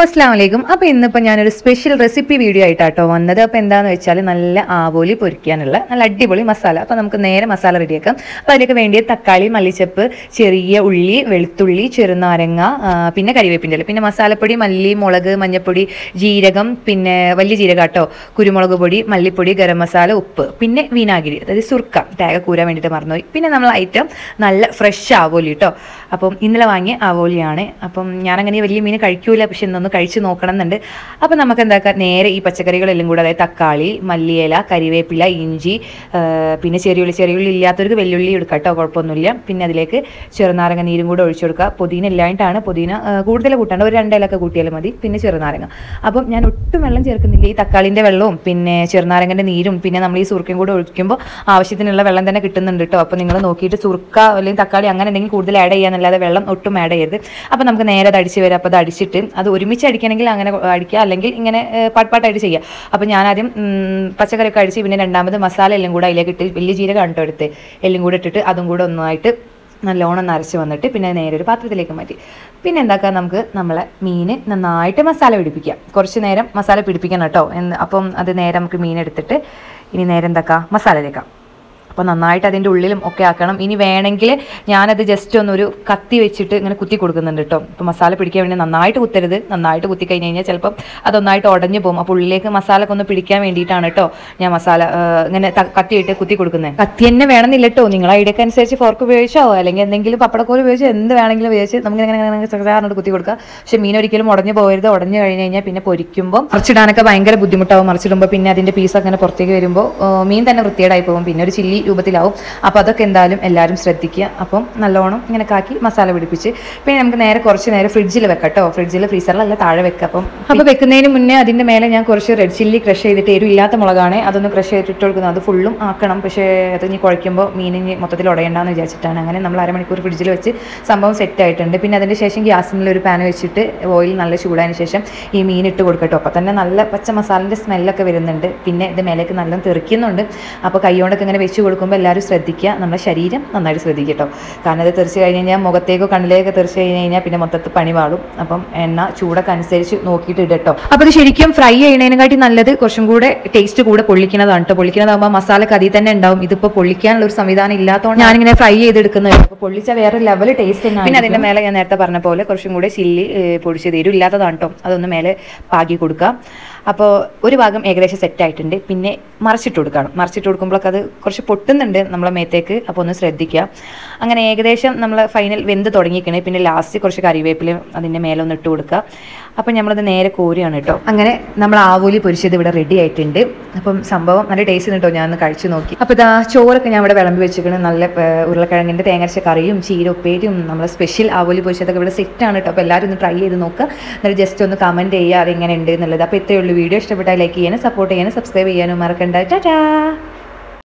അസ്സലാമു അലൈക്കും. അപ്പോൾ ഇന്നിപ്പോൾ ഞാനൊരു സ്പെഷ്യൽ റെസിപ്പി വീഡിയോ ആയിട്ടാട്ടോ വന്നത്. അപ്പോൾ എന്താണെന്ന് വെച്ചാൽ നല്ല ആവോലി പൊരിക്കാനുള്ള നല്ല അടിപൊളി മസാല. അപ്പോൾ നമുക്ക് നേരെ മസാല റെഡിയാക്കാം. അപ്പോൾ അതിലേക്ക് വേണ്ടിയ തക്കാളി, മല്ലിച്ചപ്പ്, ചെറിയ ഉള്ളി, വെളുത്തുള്ളി, ചെറുനാരങ്ങ, പിന്നെ കരിവേപ്പിൻ്റെ ഇല, പിന്നെ മസാലപ്പൊടി, മല്ലി, മുളക്, മഞ്ഞൾപ്പൊടി, ജീരകം, പിന്നെ വലിയ ജീരകം കേട്ടോ, കുരുമുളക് പൊടി, മല്ലിപ്പൊടി, ഗരം മസാല, ഉപ്പ്, പിന്നെ വിനാഗിരി, അതായത് സുർക്ക തേങ്ങ കൂരാൻ വേണ്ടിയിട്ട് മറന്നുപോയി. പിന്നെ നമ്മൾ ഐറ്റം നല്ല ഫ്രഷ് ആവോലി കേട്ടോ. അപ്പം ഇന്നലെ വാങ്ങിയ ആവോലിയാണ്. അപ്പം ഞാനങ്ങനെ വലിയ മീൻ കഴിക്കൂല, പക്ഷെ ഇന്നൊന്ന് കഴിച്ച് നോക്കണം എന്നുണ്ട്. അപ്പം നമുക്ക് എന്താക്കാം, നേരെ ഈ പച്ചക്കറികളെല്ലാം കൂടെ, അതായത് തക്കാളി, മല്ലിയില, കരിവേപ്പില, ഇഞ്ചി, പിന്നെ ചെറിയുള്ളി ഇല്ലാത്തവർക്ക് വെല്ലുള്ളി എടുക്കാം കേട്ടോ, കുഴപ്പമൊന്നുമില്ല. പിന്നെ അതിലേക്ക് ചെറുനാരങ്ങ നീരും കൂടെ ഒഴിച്ചു കൊടുക്കുക. പുതിന ഇല്ലായിട്ടാണ്, പുതിന കൂടുതൽ കൂട്ടാണ്ട് ഒരു 2 ഇലൊക്കെ കൂട്ടിയാലും മതി. പിന്നെ ചെറുനാരങ്ങ. അപ്പം ഞാൻ ഒട്ടും വെള്ളം ചേർക്കുന്നില്ല. ഈ തക്കാളിൻ്റെ വെള്ളവും പിന്നെ ചെറുനാരങ്ങൻ്റെ നീരും പിന്നെ നമ്മൾ ഈ സുർക്കയും കൂടെ ഒഴിക്കുമ്പോൾ ആവശ്യത്തിനുള്ള വെള്ളം തന്നെ കിട്ടുന്നുണ്ട് കേട്ടോ. അപ്പോൾ നിങ്ങൾ നോക്കിയിട്ട് സുർക്ക അല്ലെങ്കിൽ തക്കാളി അങ്ങനെ എന്തെങ്കിലും കൂടുതൽ ആഡ് ചെയ്യാന്നല്ലാതെ വെള്ളം ഒട്ടും ആഡ് ചെയ്യരുത്. അപ്പോൾ നമുക്ക് നേരെ അത് അടിച്ച് വരാം. അപ്പോൾ അത് അടിച്ചിട്ട് അത് ഒരുമിച്ച് അടിക്കണമെങ്കിൽ അങ്ങനെ അടിക്കുക, അല്ലെങ്കിൽ ഇങ്ങനെ പാട്ടായിട്ട് ചെയ്യുക. അപ്പോൾ ഞാനാദ്യം പച്ചക്കറിയൊക്കെ അടിച്ച് പിന്നെ രണ്ടാമത് മസാല എല്ലാം കൂടെ അതിലേക്ക് ഇട്ട്, വലിയ ജീരകം കണ്ടോ എടുത്ത് എല്ലാം കൂടെ ഇട്ടിട്ട് അതും കൂടെ ഒന്നായിട്ട് നല്ലോണം നരച്ച് വന്നിട്ട് പിന്നെ നേരെ ഒരു പാത്രത്തിലേക്ക് മാറ്റി. പിന്നെ എന്താക്കാം, നമുക്ക് നമ്മളെ മീൻ നന്നായിട്ട് മസാല പിടിപ്പിക്കാം. കുറച്ച് നേരം മസാല പിടിപ്പിക്കണം കേട്ടോ. അപ്പം അത് നേരെ നമുക്ക് മീൻ എടുത്തിട്ട് ഇനി നേരെ എന്താക്കാം, മസാല തേക്കാം. അപ്പോൾ നന്നായിട്ട് അതിൻ്റെ ഉള്ളിലും ഒക്കെ ആക്കണം. ഇനി വേണമെങ്കിൽ ഞാനത് ജസ്റ്റ് ഒന്നൊരു കത്തി വെച്ചിട്ട് ഇങ്ങനെ കുത്തി കൊടുക്കുന്നുണ്ട് കേട്ടോ. ഇപ്പോൾ മസാല പിടിക്കാൻ വേണ്ടി നന്നായിട്ട് കുത്തരുത്. നന്നായിട്ട് കുത്തി കഴിഞ്ഞ് കഴിഞ്ഞാൽ ചിലപ്പം അതൊന്നായിട്ട് ഉടഞ്ഞു പോകും. അപ്പോൾ ഉള്ളിലേക്ക് മസാലൊക്കെ ഒന്ന് പിടിക്കാൻ വേണ്ടിയിട്ടാണ് കേട്ടോ ഞാൻ മസാല ഇങ്ങനെ കത്തിയിട്ട് കുത്തി കൊടുക്കുന്നത്. കത്തി തന്നെ വേണമെന്നില്ല കേട്ടോ, നിങ്ങളെ ഐഡിയക്ക് അനുസരിച്ച് ഫോർക്ക് ഉപയോഗിച്ചോ അല്ലെങ്കിൽ എന്തെങ്കിലും പപ്പടക്കോല് ഉപയോഗിച്ചോ എന്ത് വേണമെങ്കിലും ഉപയോഗിച്ച് നമുക്ക് ഇങ്ങനെ സാറിനോട് കുത്തി കൊടുക്കുക. പക്ഷേ മീൻ ഒരിക്കലും ഉടഞ്ഞു പോകരുത്. ഉടഞ്ഞു കഴിഞ്ഞ് കഴിഞ്ഞാൽ പിന്നെ പൊരിക്കുമ്പോൾ മറിച്ചിടാനൊക്കെ ഭയങ്കര ബുദ്ധിമുട്ടാവും. മറിച്ചിടുമ്പോൾ പിന്നെ അതിൻ്റെ പീസൊക്കെ അങ്ങനെ പുറത്തേക്ക് വരുമ്പോൾ മീൻ തന്നെ വൃത്തികേടായി പോകും, പിന്നെ ഒരു ചില്ലി രൂപത്തിലാവും. അപ്പോൾ അതൊക്കെ എന്തായാലും എല്ലാവരും ശ്രദ്ധിക്കുക. അപ്പം നല്ലോണം ഇങ്ങനെ കാക്കി മസാല പിടിപ്പിച്ച് പിന്നെ നമുക്ക് നേരെ കുറച്ച് നേരം ഫ്രിഡ്ജിൽ വെക്കാം കേട്ടോ. ഫ്രിഡ്ജിൽ ഫ്രീസറിലല്ല താഴെ വെക്കാം. അപ്പോൾ വെക്കുന്നതിന് മുന്നേ അതിൻ്റെ മേലെ ഞാൻ കുറച്ച് റെഡ് ചില്ലി ക്രഷ് ചെയ്തിട്ട്, എരിവില്ലാത്ത മുളകാണ്, അതൊന്ന് ക്രഷ് ചെയ്തിട്ട് ഇട്ട് കൊടുക്കുന്നത്. അത് ഫുള്ളും ആക്കണം, പക്ഷേ അത് ഇനി കുഴയ്ക്കുമ്പോൾ മീനിന് മൊത്തത്തിൽ ഉടയണ്ടെന്ന് വിചാരിച്ചിട്ടാണ്. അങ്ങനെ നമ്മൾ അരമണിക്കൂർ ഫ്രിഡ്ജിൽ വെച്ച് സംഭവം സെറ്റ് ആയിട്ടുണ്ട്. പിന്നെ അതിൻ്റെ ശേഷം ഗ്യാസിൽ ഒരു പാൻ വെച്ചിട്ട് ഓയിൽ നല്ല ചൂടായതിന് ശേഷം ഈ മീൻ ഇട്ട് കൊടുക്കട്ടോ. അപ്പോൾ തന്നെ നല്ല പച്ച മസാലൻ്റെ സ്മെല്ലൊക്കെ വരുന്നുണ്ട്. പിന്നെ ഇത് മേലേക്ക് നല്ല തെറിക്കുന്നുണ്ട്. അപ്പോൾ കൈകൊണ്ടൊക്കെ ഇങ്ങനെ വെച്ച് കൊടുക്കുമ്പോൾ എല്ലാവരും ശ്രദ്ധിക്കുക, നമ്മുടെ ശരീരം നന്നായിട്ട് ശ്രദ്ധിക്കുക കേട്ടോ. കാരണം അത് തെറിച്ച് കഴിഞ്ഞ് കഴിഞ്ഞാൽ മുഖത്തേക്കോ കണ്ണിലേക്കോ തെറിച്ച് കഴിഞ്ഞ് കഴിഞ്ഞാൽ പിന്നെ മൊത്തത്തിൽ പണി പാടും. അപ്പം എണ്ണ ചൂടൊക്കെ അനുസരിച്ച് നോക്കിയിട്ട് ഇടട്ടോ. അപ്പോൾ അത് ശരിക്കും ഫ്രൈ ചെയ്യുന്നതിനെക്കാട്ടി നല്ലത് കുറച്ചും കൂടെ ടേസ്റ്റ് കൂടെ പൊള്ളിക്കുന്നതാണ് കേട്ടോ. പൊള്ളിക്കുന്നതാകുമ്പോൾ മസാലക്ക് അതിൽ തന്നെ ഉണ്ടാവും. ഇതിപ്പോൾ പൊള്ളിക്കാനുള്ള ഒരു സംവിധാനം ഇല്ലാത്തതുകൊണ്ട് ഞാനിങ്ങനെ ഫ്രൈ ചെയ്തെടുക്കുന്നത്. അപ്പോൾ പൊള്ളിച്ച വേറെ ലെവൽ ടേസ്റ്റ് തന്നെ. പിന്നെ അതിൻ്റെ മേലെ ഞാൻ നേരത്തെ പറഞ്ഞ പോലെ കുറച്ചും കൂടെ ചില്ലി പൊടിച്ചത് എരിവില്ലാത്തതാണ് കേട്ടോ, അതൊന്ന് മേലെ പാകി കൊടുക്കുക. അപ്പോൾ ഒരു ഭാഗം ഏകദേശം സെറ്റായിട്ടുണ്ട്. പിന്നെ മറിച്ചിട്ട് കൊടുക്കണം. മറിച്ചിട്ട് കൊടുക്കുമ്പോഴൊക്കെ അത് കുറച്ച് പൊട്ടുന്നുണ്ട് നമ്മളെ മേത്തേക്ക്, അപ്പോൾ ഒന്ന് ശ്രദ്ധിക്കുക. അങ്ങനെ ഏകദേശം നമ്മൾ ഫൈനൽ വെന്ത് തുടങ്ങിക്കണേ. പിന്നെ ലാസ്റ്റ് കുറച്ച് കറിവേപ്പില അതിൻ്റെ മേലെ ഒന്ന് ഇട്ട് കൊടുക്കുക. അപ്പം നമ്മളത് നേരെ കോരിയാണ് കേട്ടോ. അങ്ങനെ നമ്മൾ ആവോലി പൊരിച്ചത് ഇവിടെ റെഡി ആയിട്ടുണ്ട്. അപ്പം സംഭവം നല്ല ടേസ്റ്റ് കേട്ടോ, ഞാനൊന്ന് കഴിച്ചു നോക്കി. അപ്പോൾ ഇതാ ചോറൊക്കെ ഞാൻ ഇവിടെ വിളമ്പി വെച്ചിരിക്കുന്നത്. നല്ല ഉരുളക്കിഴങ്ങിൻ്റെ തേങ്ങരച്ച കറിയും ചീര ഉപ്പേരിയും നമ്മളെ സ്പെഷ്യൽ ആവോലി പൊരിച്ചതൊക്കെ ഇവിടെ സെറ്റാണ് കേട്ടോ. അപ്പോൾ എല്ലാവരും ഒന്ന് ട്രൈ ചെയ്ത് നോക്കുക. എന്നിട്ട് ജസ്റ്റ് ഒന്ന് കമൻറ്റ് ചെയ്യുക അതെങ്ങനെ ഉണ്ട് എന്നുള്ളത്. അപ്പോൾ ഇത്രയേ ഉള്ളൂ. വീഡിയോ ഇഷ്ടപ്പെട്ടാൽ ലൈക്ക് ചെയ്യാനും സപ്പോർട്ട് ചെയ്യാനും സബ്സ്ക്രൈബ് ചെയ്യാനും മറക്കണ്ട. ടാറ്റാ.